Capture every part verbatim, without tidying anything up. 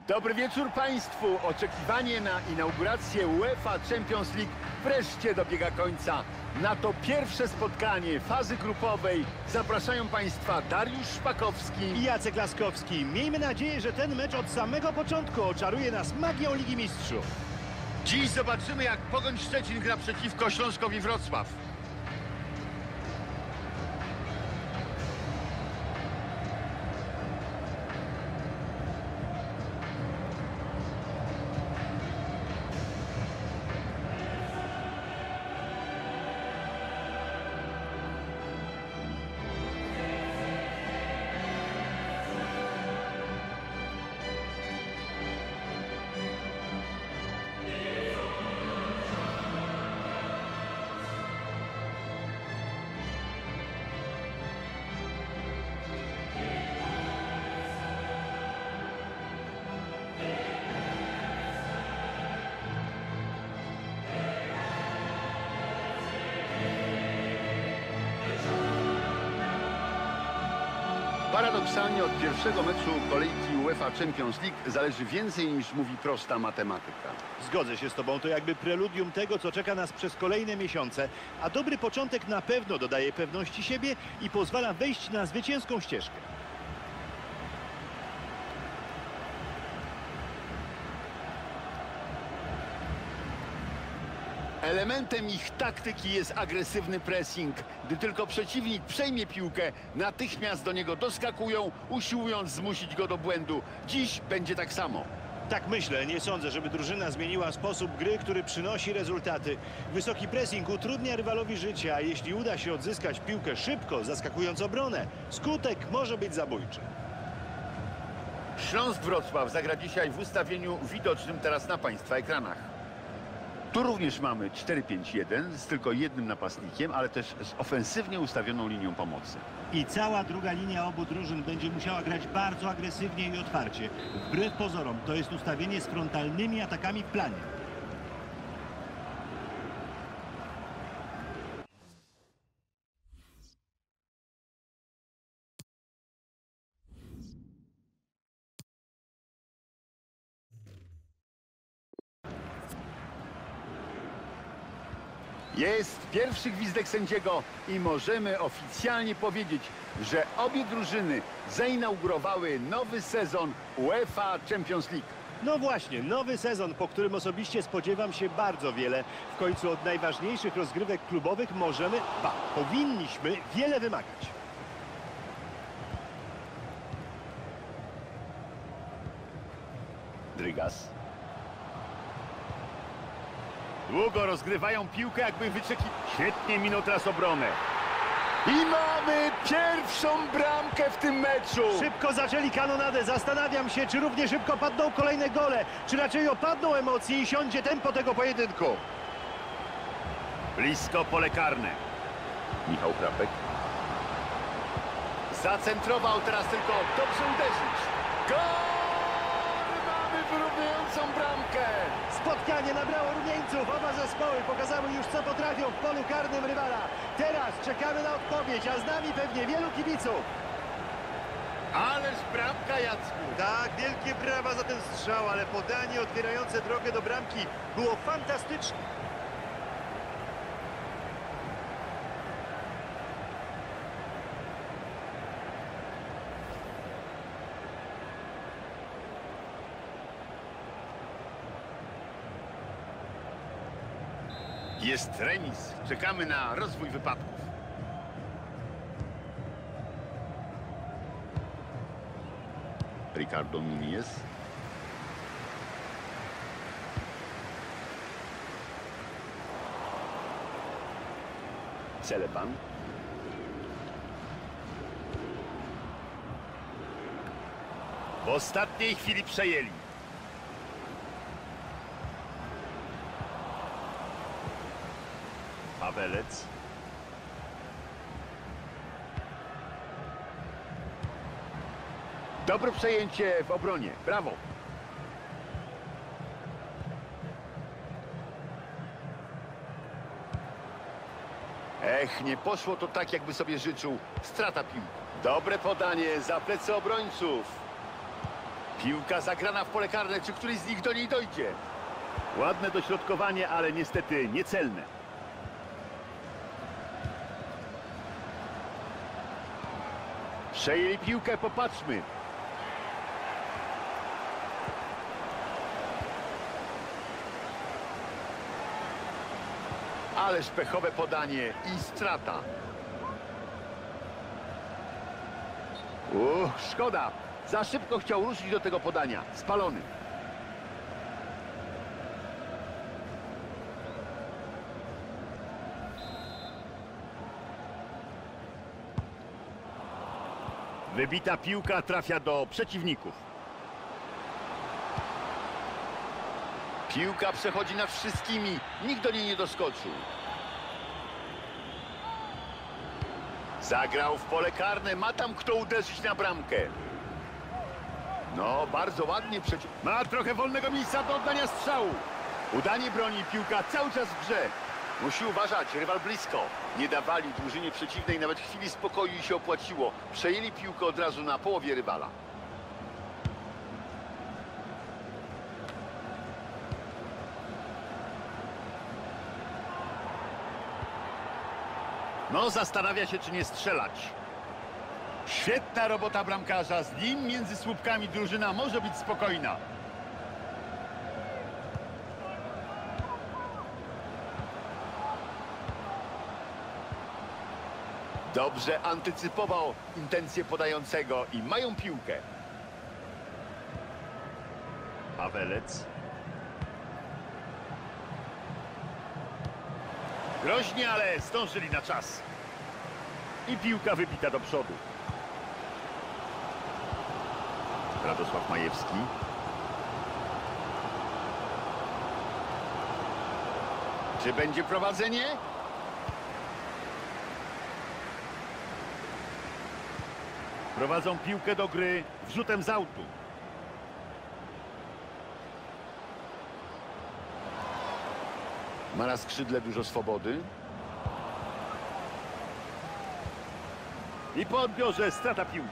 Dobry wieczór Państwu. Oczekiwanie na inaugurację UEFA Champions League wreszcie dobiega końca. Na to pierwsze spotkanie fazy grupowej zapraszają Państwa Dariusz Szpakowski i Jacek Laskowski. Miejmy nadzieję, że ten mecz od samego początku oczaruje nas magią Ligi Mistrzów. Dziś zobaczymy, jak Pogoń Szczecin gra przeciwko Śląskowi Wrocław. Paradoksalnie od pierwszego meczu kolejki UEFA Champions League zależy więcej niż mówi prosta matematyka. Zgodzę się z Tobą, to jakby preludium tego, co czeka nas przez kolejne miesiące, a dobry początek na pewno dodaje pewności siebie i pozwala wejść na zwycięską ścieżkę. Elementem ich taktyki jest agresywny pressing. Gdy tylko przeciwnik przejmie piłkę, natychmiast do niego doskakują, usiłując zmusić go do błędu. Dziś będzie tak samo. Tak myślę, nie sądzę, żeby drużyna zmieniła sposób gry, który przynosi rezultaty. Wysoki pressing utrudnia rywalowi życie, a jeśli uda się odzyskać piłkę szybko, zaskakując obronę, skutek może być zabójczy. Śląsk Wrocław zagra dzisiaj w ustawieniu widocznym teraz na Państwa ekranach. Tu również mamy cztery pięć jeden z tylko jednym napastnikiem, ale też z ofensywnie ustawioną linią pomocy. I cała druga linia obu drużyn będzie musiała grać bardzo agresywnie i otwarcie. Wbrew pozorom to jest ustawienie z frontalnymi atakami w planie. Jest pierwszy gwizdek sędziego i możemy oficjalnie powiedzieć, że obie drużyny zainaugurowały nowy sezon UEFA Champions League. No właśnie, nowy sezon, po którym osobiście spodziewam się bardzo wiele. W końcu od najważniejszych rozgrywek klubowych możemy, ba, powinniśmy wiele wymagać. Drygas. Długo rozgrywają piłkę, jakby wyczekiwali. Świetnie minął teraz obronę. I mamy pierwszą bramkę w tym meczu. Szybko zaczęli kanonadę. Zastanawiam się, czy równie szybko padną kolejne gole, czy raczej opadną emocje i siądzie tempo tego pojedynku. Blisko pole karne. Michał Krapek. Zacentrował, teraz tylko dobrze uderzyć. Gol! Mamy wyrównującą bramkę. Spotkanie nabrało rumieńców. Oba zespoły pokazały już, co potrafią w polu karnym rywala. Teraz czekamy na odpowiedź, a z nami pewnie wielu kibiców. Ależ bramka, Jacku. Tak, wielkie brawa za ten strzał, ale podanie otwierające drogę do bramki było fantastyczne. Jest remis. Czekamy na rozwój wypadków. Ricardo Núñez. Celeban. W ostatniej chwili przejęli. Pawelec. Dobre przejęcie w obronie. Brawo. Ech, nie poszło to tak, jakby sobie życzył. Strata piłki. Dobre podanie za plecy obrońców. Piłka zagrana w pole karne, czy któryś z nich do niej dojdzie? Ładne dośrodkowanie, ale niestety niecelne. Przejęli piłkę, popatrzmy. Ależ pechowe podanie i strata. Uch, szkoda. Za szybko chciał ruszyć do tego podania. Spalony. Wybita piłka trafia do przeciwników. Piłka przechodzi nad wszystkimi. Nikt do niej nie doskoczył. Zagrał w pole karne. Ma tam kto uderzyć na bramkę. No, bardzo ładnie przeciw... Ma trochę wolnego miejsca do oddania strzału. Udanie broni, piłka cały czas w grze. Musi uważać, rywal blisko. Nie dawali drużynie przeciwnej nawet chwili spokoju i się opłaciło. Przejęli piłkę od razu na połowie rywala. No, zastanawia się, czy nie strzelać. Świetna robota bramkarza. Z nim między słupkami drużyna może być spokojna. Dobrze antycypował intencje podającego i mają piłkę. Pawelec. Groźnie, ale zdążyli na czas. I piłka wybita do przodu. Radosław Majewski. Czy będzie prowadzenie? Prowadzą piłkę do gry wrzutem z autu. Ma na skrzydle dużo swobody. I po odbiorze strata piłki.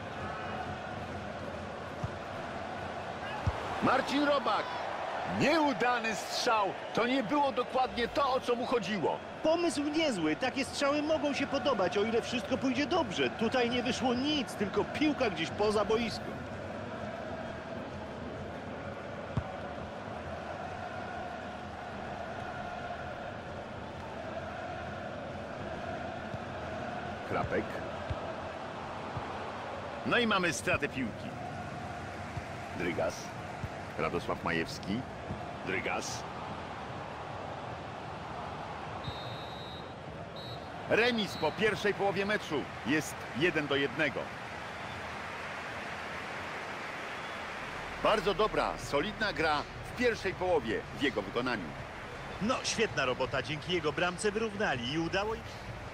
Marcin Robak. Nieudany strzał. To nie było dokładnie to, o co mu chodziło. Pomysł niezły. Takie strzały mogą się podobać, o ile wszystko pójdzie dobrze. Tutaj nie wyszło nic, tylko piłka gdzieś poza boisko. Krapek. No i mamy stratę piłki. Drygas. Radosław Majewski. Drygas. Remis po pierwszej połowie meczu. Jest jeden do jednego. Bardzo dobra, solidna gra w pierwszej połowie w jego wykonaniu. No, świetna robota. Dzięki jego bramce wyrównali i udało im...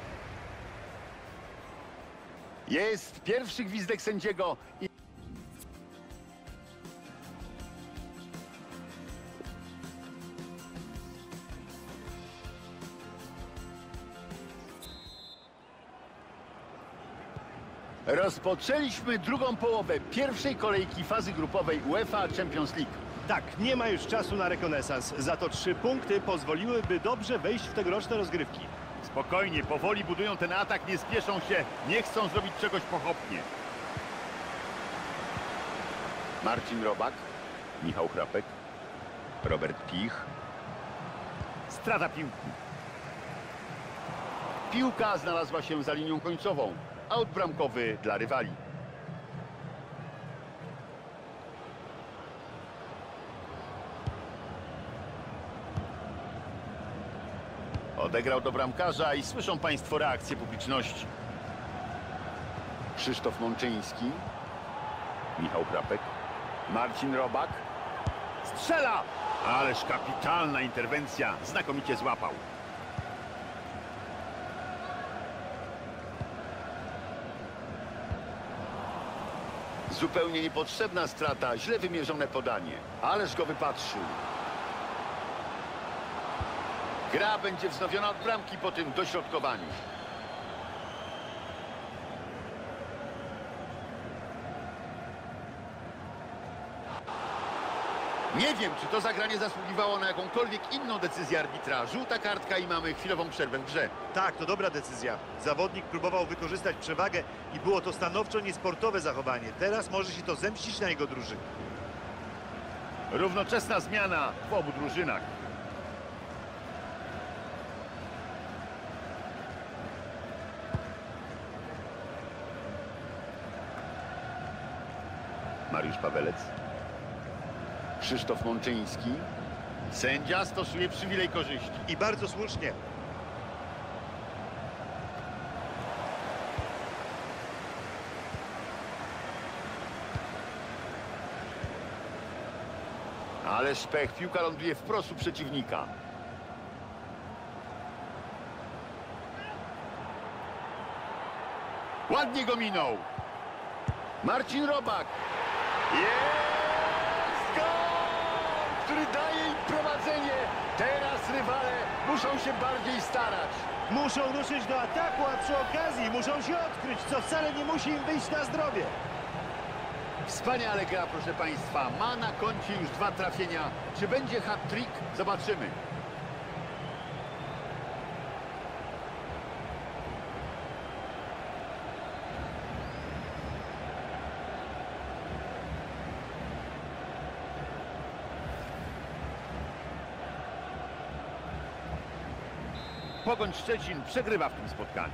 Jest pierwszy gwizdek sędziego i... Rozpoczęliśmy drugą połowę pierwszej kolejki fazy grupowej UEFA Champions League. Tak, nie ma już czasu na rekonesans. Za to trzy punkty pozwoliłyby dobrze wejść w tegoroczne rozgrywki. Spokojnie, powoli budują ten atak, nie spieszą się, nie chcą zrobić czegoś pochopnie. Marcin Robak, Michał Chrapek, Robert Pich. Strata piłki. Piłka znalazła się za linią końcową. Aut bramkowy dla rywali. Odegrał do bramkarza i słyszą Państwo reakcję publiczności. Krzysztof Mączyński. Michał Chrapek. Marcin Robak. Strzela! Ależ kapitalna interwencja. Znakomicie złapał. Zupełnie niepotrzebna strata, źle wymierzone podanie. Ależ go wypatrzył. Gra będzie wznowiona od bramki po tym dośrodkowaniu. Nie wiem, czy to zagranie zasługiwało na jakąkolwiek inną decyzję arbitra. Żółta kartka i mamy chwilową przerwę w grze. Tak, to dobra decyzja. Zawodnik próbował wykorzystać przewagę i było to stanowczo niesportowe zachowanie. Teraz może się to zemścić na jego drużynie. Równoczesna zmiana w obu drużynach. Mariusz Pawelec. Krzysztof Mączyński. Sędzia stosuje przywilej korzyści. I bardzo słusznie. Ależ pech, piłka ląduje wprost u przeciwnika. Ładnie go minął. Marcin Robak. Jest gol, który daje im prowadzenie. Teraz rywale muszą się bardziej starać. Muszą ruszyć do ataku, a przy okazji muszą się odkryć, co wcale nie musi im wyjść na zdrowie. Wspaniale gra, proszę Państwa. Ma na koncie już dwa trafienia. Czy będzie hat-trick? Zobaczymy. Pogoń Szczecin przegrywa w tym spotkaniu.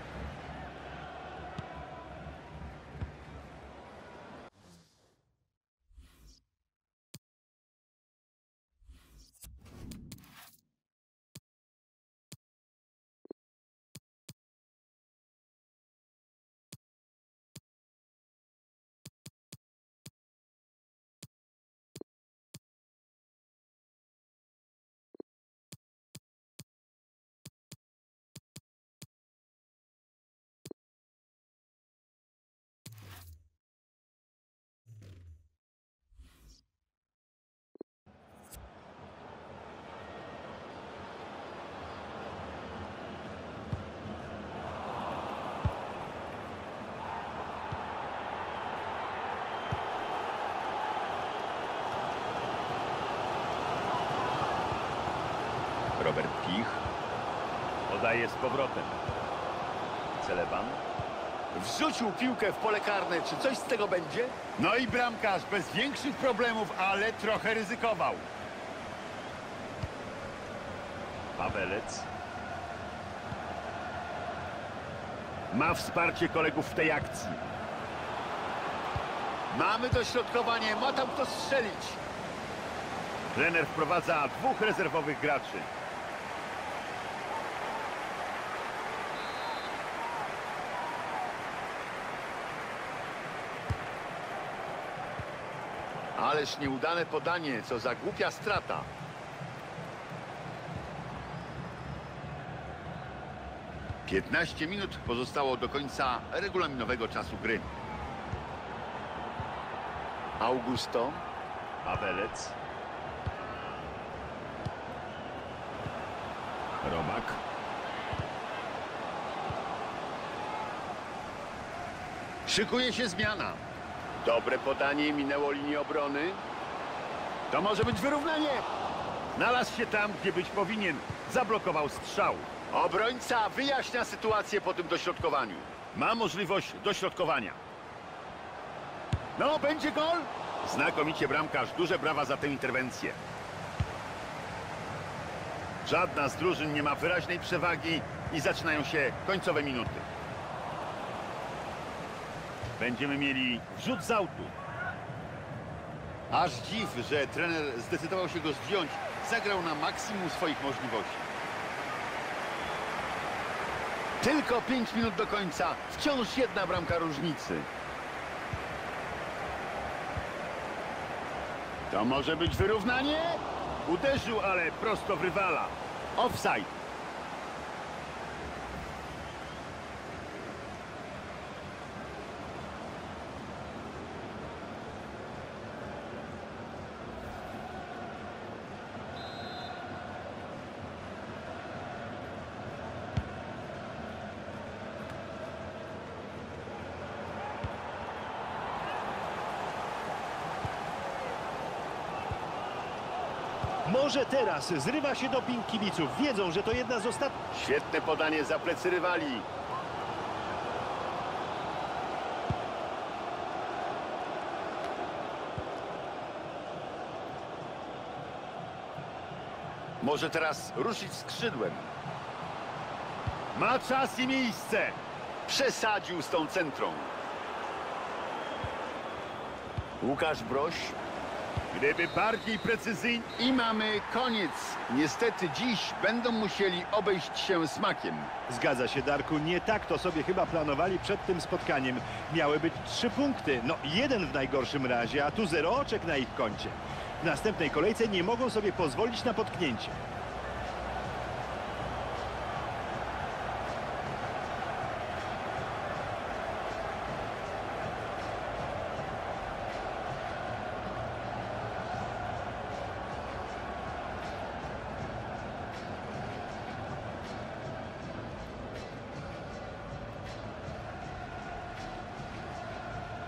Robert Pich podaje z powrotem. Celeban wrzucił piłkę w pole karne. Czy coś z tego będzie? No i bramkarz bez większych problemów, ale trochę ryzykował. Pawelec ma wsparcie kolegów w tej akcji. Mamy dośrodkowanie, ma tam kto strzelić. Trener wprowadza dwóch rezerwowych graczy. Ależ nieudane podanie, co za głupia strata. piętnaście minut pozostało do końca regulaminowego czasu gry. Augusto. Pawelec. Robak. Szykuje się zmiana. Dobre podanie, minęło linię obrony. To może być wyrównanie. Znalazł się tam, gdzie być powinien. Zablokował strzał. Obrońca wyjaśnia sytuację po tym dośrodkowaniu. Ma możliwość dośrodkowania. No, będzie gol. Znakomicie bramkarz. Duże brawa za tę interwencję. Żadna z drużyn nie ma wyraźnej przewagi i zaczynają się końcowe minuty. Będziemy mieli wrzut z autu. Aż dziw, że trener zdecydował się go zdjąć. Zagrał na maksimum swoich możliwości. Tylko pięć minut do końca. Wciąż jedna bramka różnicy. To może być wyrównanie? Uderzył, ale prosto w rywala. Offside. Może teraz zrywa się doping kibiców. Wiedzą, że to jedna z ostatnich... Świetne podanie za plecy rywali. Może teraz ruszyć skrzydłem. Ma czas i miejsce. Przesadził z tą centrą. Łukasz Broś. Gdyby bardziej precyzyjnie... I mamy koniec. Niestety dziś będą musieli obejść się smakiem. Zgadza się, Darku, nie tak to sobie chyba planowali przed tym spotkaniem. Miały być trzy punkty, no jeden w najgorszym razie, a tu zero oczek na ich koncie. W następnej kolejce nie mogą sobie pozwolić na potknięcie.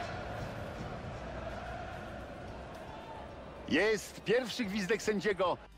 Jest pierwszy gwizdek sędziego.